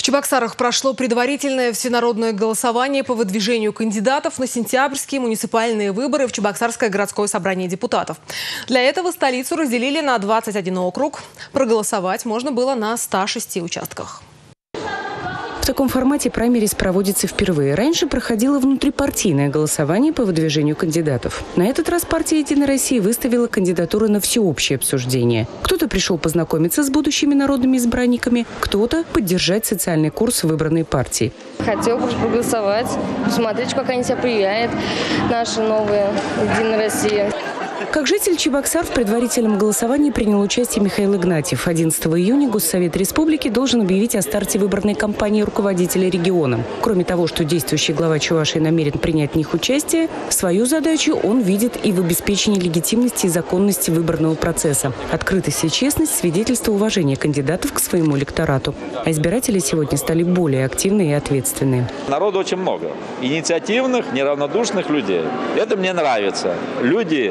Чебоксарах прошло предварительное всенародное голосование по выдвижению кандидатов на сентябрьские муниципальные выборы в Чебоксарское городское собрание депутатов. Для этого столицу разделили на 21 округ. Проголосовать можно было на 106 участках. В таком формате праймерис проводится впервые. Раньше проходило внутрипартийное голосование по выдвижению кандидатов. На этот раз партия «Единая Россия» выставила кандидатуры на всеобщее обсуждение. Кто-то пришел познакомиться с будущими народными избранниками, кто-то поддержать социальный курс выбранной партии. Хотел бы проголосовать, посмотреть, как они себя проявляют, наша новая «Единая Россия». Как житель Чебоксар в предварительном голосовании принял участие Михаил Игнатьев. 11 июня Госсовет Республики должен объявить о старте выборной кампании руководителя региона. Кроме того, что действующий глава Чувашии намерен принять в них участие, свою задачу он видит и в обеспечении легитимности и законности выборного процесса. Открытость и честность – свидетельство уважения кандидатов к своему электорату. А избиратели сегодня стали более активные и ответственные. Народу очень много. Инициативных, неравнодушных людей. Это мне нравится. Люди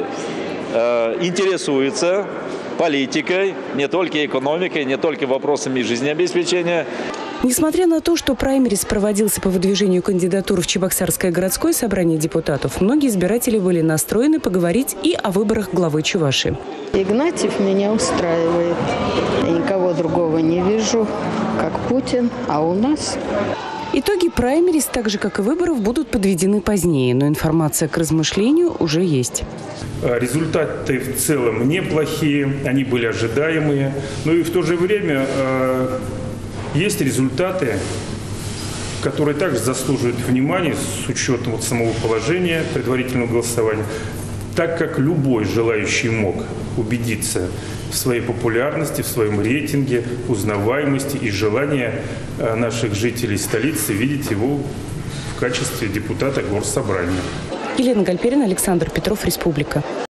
интересуются политикой, не только экономикой, не только вопросами жизнеобеспечения. Несмотря на то, что праймерис проводился по выдвижению кандидатур в Чебоксарское городское собрание депутатов, многие избиратели были настроены поговорить и о выборах главы Чувашии. Игнатьев меня устраивает. Я никого другого не вижу, как Путин, а у нас... Итоги праймерис, так же как и выборов, будут подведены позднее, но информация к размышлению уже есть. Результаты в целом неплохие, они были ожидаемые, но и в то же время есть результаты, которые также заслуживают внимания с учетом самого положения предварительного голосования, так как любой желающий мог убедиться в своей популярности, в своем рейтинге, узнаваемости и желании наших жителей столицы видеть его в качестве депутата Горсобрания. Елена Гальперина, Александр Петров, Республика.